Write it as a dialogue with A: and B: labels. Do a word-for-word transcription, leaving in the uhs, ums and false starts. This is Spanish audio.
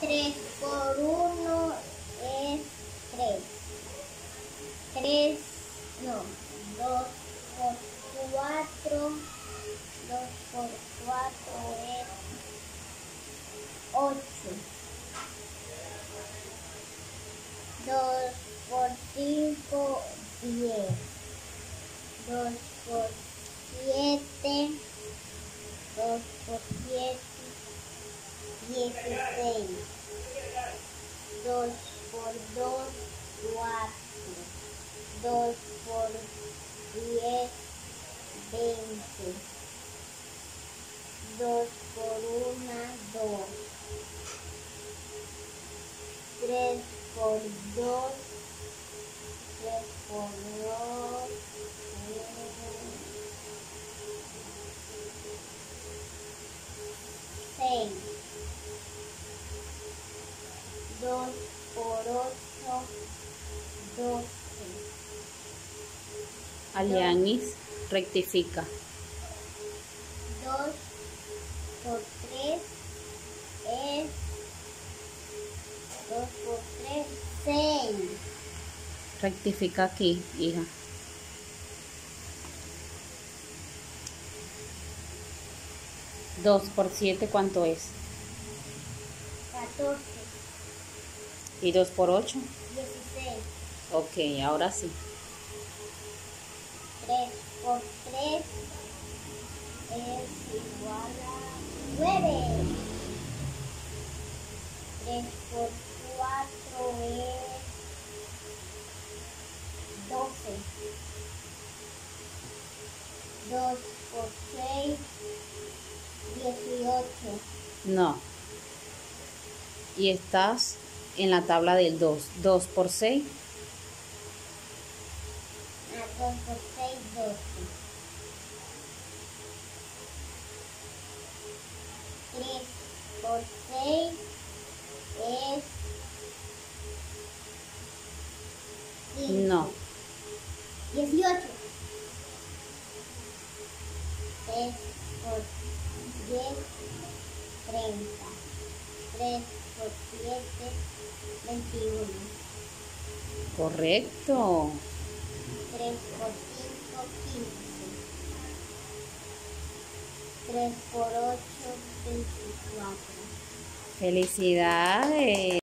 A: tres por uno es tres. tres, no, dos por cuatro, dos por cuatro es ocho. dos por cinco, diez. dos por siete, dos por siete, dieciséis. dos por dos, cuatro. dos por diez, veinte. dos por uno, dos. tres por dos, tres por dos, seis. dos por ocho, doce.
B: Alianis, rectifica.
A: dos por tres es dos por tres, seis.
B: Rectifica aquí, hija. dos por siete, ¿cuánto es?
A: catorce.
B: ¿Y dos por ocho?
A: dieciséis.
B: Ok, ahora sí.
A: tres por tres es igual a nueve. tres por cuatro es doce. dos por seis, dieciocho.
B: No. Y estás en la tabla del dos. dos por seis.
A: Ah, dos por seis, doce. tres por seis es quince.
B: No.
A: dieciocho. tres por diez, treinta. tres por siete, veintiuno.
B: Correcto.
A: tres por cinco, quince. tres por ocho, veinticuatro.
B: Felicidades.